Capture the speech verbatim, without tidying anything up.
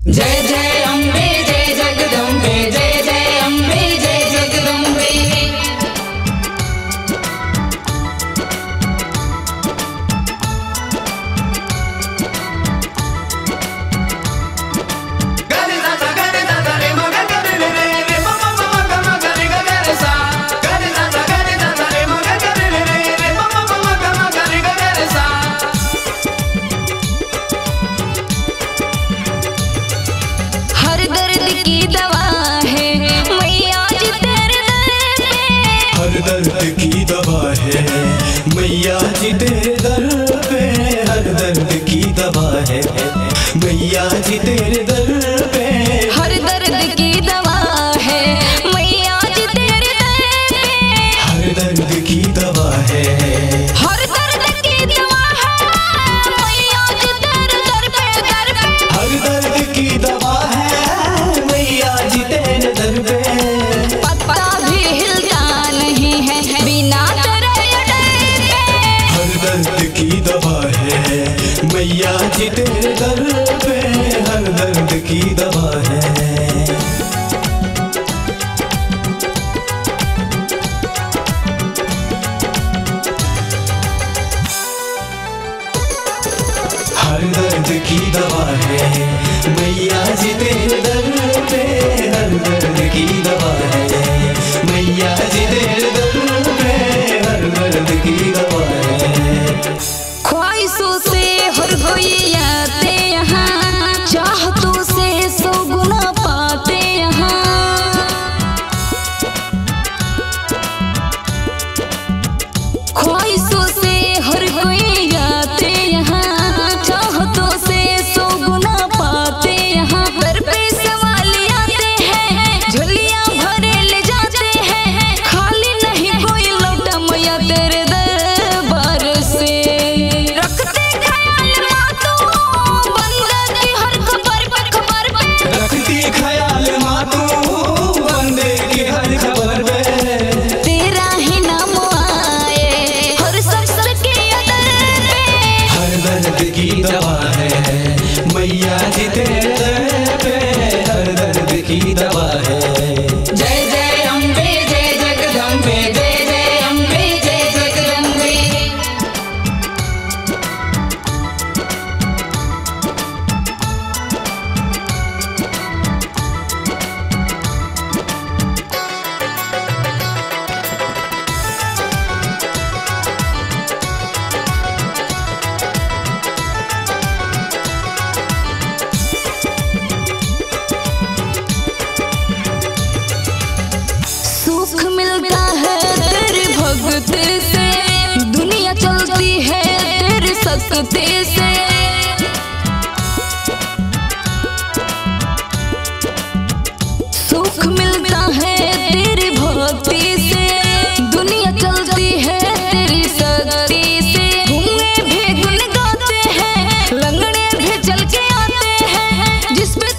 जय जय अम्बे जय जगदम्बे जय जय अम्बे जय जगदम्बे। दर्द की दवा है मैया जी तेरे दर पे, हर दर्द की दवा है मैया जी तेरे दर पे, हर दर्द की दवा है मैया जी तेरे दर पे, हर दर्द की दवा है, हर दर्द की दवा है मैया जी तेरे दर पे दर पे, हर दर्द की दवा है मैया जी तेरे दर पे। पत्ता भी हिलता नहीं है बिना तेरे डर के, हर दर्द की दवा है मैया जी तेरे दर पे, हर दर्द की दवा है। हर दर्द की दवा है मैया जी तेरे दर पे, हर दर्द की दवा है मैया जी तेरे दर पे, हर दर्द की दवा है। ख्वाहिशों से हर कोई आते यहाँ, चाहतों से सौ गुना पाते यहाँ, ख्वाहिशों से हर कोई आते यहाँ, चाहतों से सौ गुना पाते यहाँ। दर पे सवाल आते हैं झोलियां भरे ले जाते हैं, खाली नहीं कोई लौटा मैया तेरे दरबार से। रखते ख्याल मातू बंदे की हर खबर पे खबर पे, रखती ख्याल मातू बंदे की हर खबर पे, तेरा ही नाम आए हर शख्स के अदर पे, हर दर्द की दवा है मैया जी तेरे दर पे, हर दर्द की दवा है। जय जय अम्बे जय जगदम्बे जय जय अम्बे जय जगदम्बे। सुख मिलता है तेरे भक्ति से, दुनिया चलती है तेरे शक्ति से, सुख मिलता है तेरी भक्ति से, दुनिया चलती है तेरी शक्ति से। धुएं भी गुन गाते हैं, लंगड़े भी चल के आते हैं, जिस पे